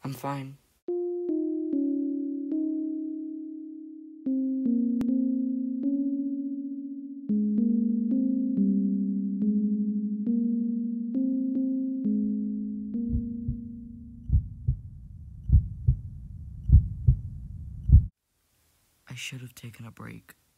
I'm fine. I should have taken a break.